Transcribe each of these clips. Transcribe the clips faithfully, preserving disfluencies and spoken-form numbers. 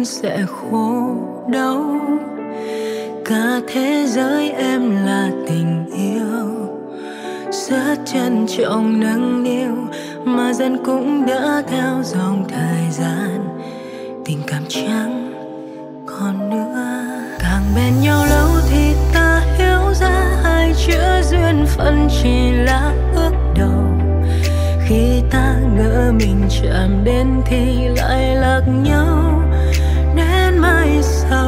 vẫn sẽ khô đau. Cả thế giới em là tình yêu, rất trân trọng nâng niu, mà dần cũng đã theo dòng thời gian. Tình cảm chẳng còn nữa. Càng bên nhau lâu thì ta hiểu ra hai chữ duyên phận chỉ là ước đầu. Khi ta ngỡ mình chạm đến thì lại lạc nhau đến mai sau.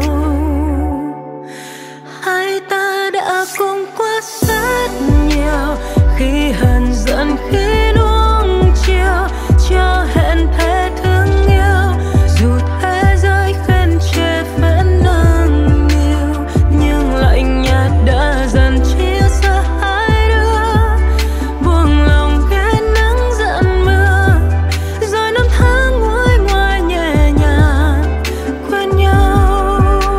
Hai ta đã cùng qua rất nhiều, khi hờn giận khi nuông chiều, cho hẹn thề thương yêu. Dù thế giới khen chê vẫn nâng niu, nhưng lạnh nhạt đã dần chia xa hai đứa. Buông lòng nghe nắng giận mưa, rồi năm tháng nguôi ngoai nhẹ nhàng quên nhau.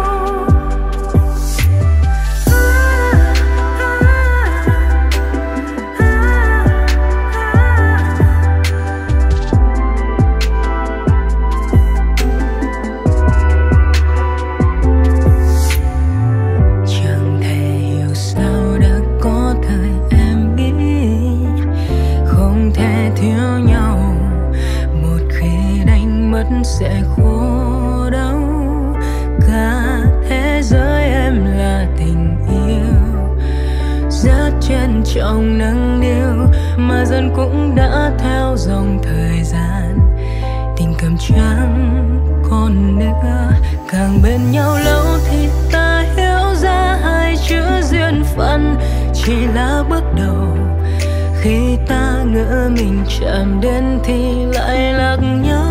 Chẳng thể hiểu sao đã có thời em biết không thể thiếu nhau, một khi đánh mất sẽ khô đau. Cả thế giới em là tình yêu, rất trân trọng nâng niu, mà dần cũng đã theo dòng thời gian. Tình cảm chẳng còn nữa. Càng bên nhau lâu thì ta hiểu ra hai chữ duyên phận chỉ là bước đầu. Khi ta ngỡ mình chạm đến thì lại lạc nhau